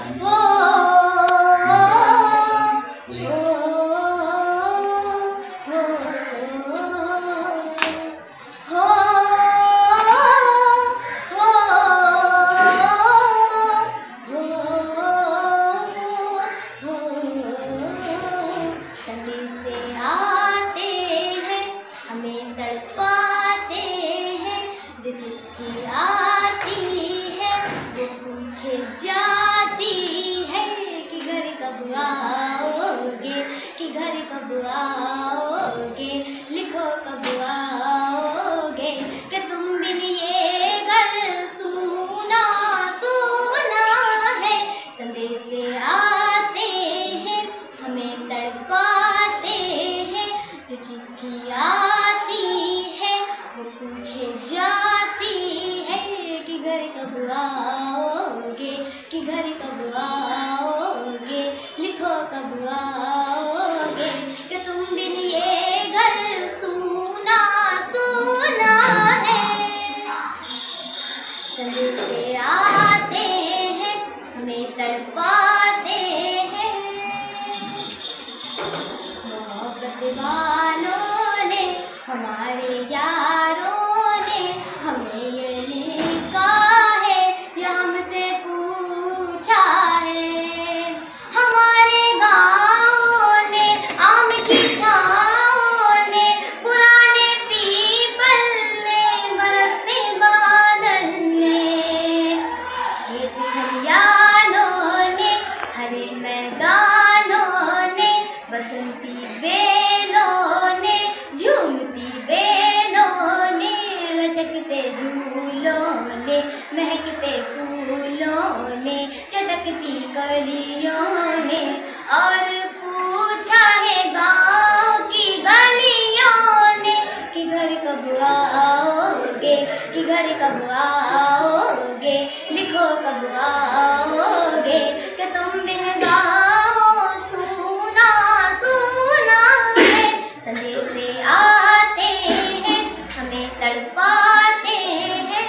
जाती है कि घर कब आओगे, कि घर कब आओगे, लिखो कब आओगे, कि तुम बिन ये घर सूना सूना है। संदेश आते हैं हमें तड़पाते हैं, जो चिट्ठी आती है वो पूछे जाती है कि घर कब आओगे, कि घर कब आओगे, लिखो कब आओगे, कि तुम बिन ये घर सूना सूना है। संदेश आते हैं हमें तड़पाते हैं, मोहब्बत वालों ने हमारे यारों ने हमें ये लिखा है या हमसे पूछा है। हमारे गाँव ने आम की छाँव ने पुराने पीपल ने बरसते बादल ने, खेत खलियानों ने हरे मैदानों ने बसंती बेलों ने झूमती बेलों ने लचकते झूलों ने महकते फूलों ने चटकती कलियों ने, और पूछा है गाँव की गलियों ने कि घर कब आओगे, कि घर कब आओगे, लिखो कब आओगे, कि तुम बिन गाँव सूना सूना है। संदेश आते हैं हमें तड़पाते हैं,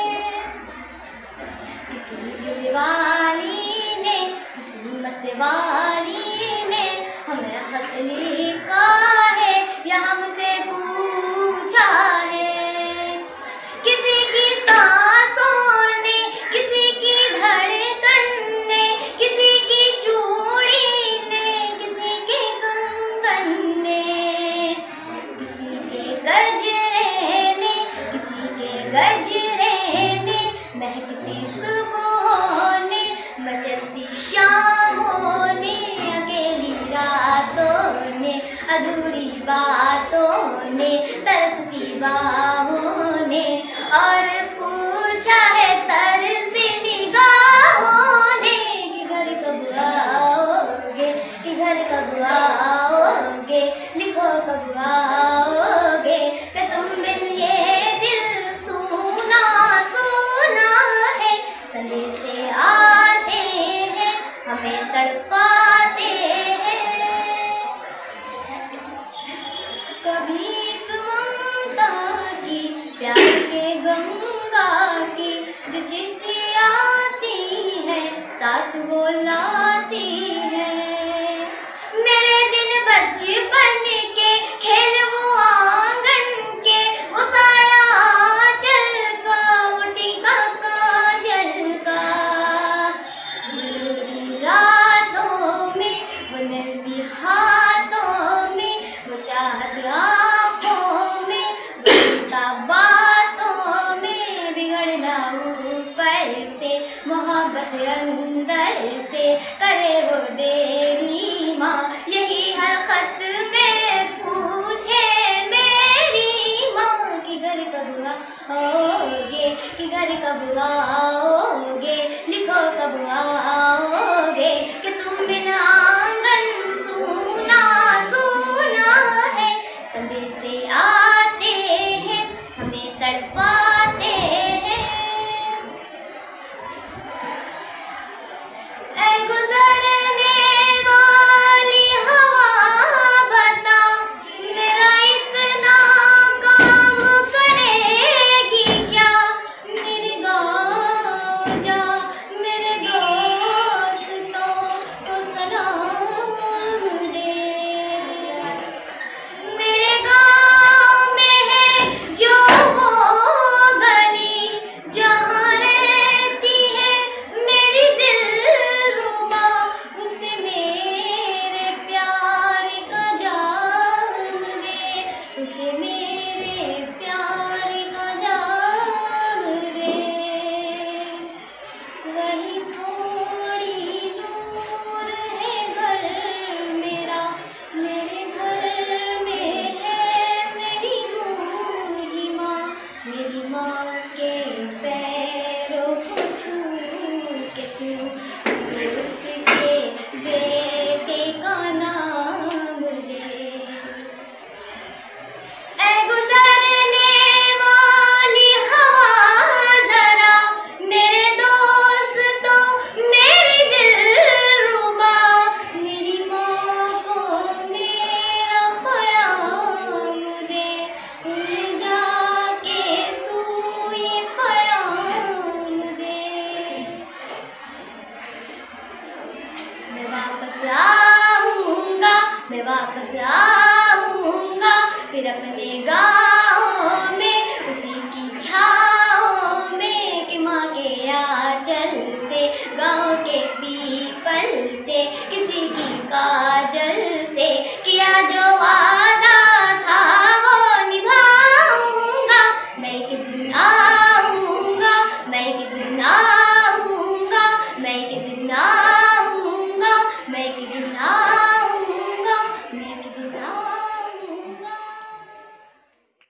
किसी दिलवाली ने किसी मतवाली ने हमें खत लिखा है या हमसे पूछा है। किसी की सांसों ने किसी की धड़कन ने किसी की चूड़ी ने किसी के कंगन ने, किसी के गजरे ने किसी के गजरे ने महकती सुबहों ने मचलती शामों ने अकेली रातों ने अधूरी बातों ने तरसती बाहों ने, और पूछा है तरसी निगाहों ने कि घर कब आओगे, कि घर कब आओगे, लिखो कब आओगे, कि तुम बिन ये दिल सूना सूना है। संदेश आते हैं हमें तड़पाते हैं, कभी एक ममता की प्यार के गंगा की जो चिट्ठी आती है साथ वो लाती है। मेरे दिन बचपन के खेल वो आंगन के वो साया चल का वो टीका काजल का, मेरी रातों में वो नरमी हाथों में वो चाहत आँखों में बनता बातों में बिगड़ना ऊपर से मोहब्बत अंदर से करे वो देवी माँ। यही हर खत में पूछे मेरी माँ कि घर कब आओगे, कि घर कब आओगे, लिखो कब आओगे, कि तुम बिन आंगन सूना सूना है। संदेश आते हैं हमें तड़पाते हैं, ऐ गुजरने वाली हवा बता मेरा इतना काम करेगी क्या, मेरी गाँव थोड़ी दूर है घर मेरा, मेरे घर में है मेरी बूढ़ी माँ। मेरी माँ के पैरों को छू के तू उसके बेटे का नाम ले। ऐ गुजरने वाली हवा जरा मेरे दोस्तों मेरी दिलरुबा, मेरी माँ को मेरा प्याम दे। उन्हें जाके तू ये प्याम दे। मैं वापस आऊँगा, मैं वापस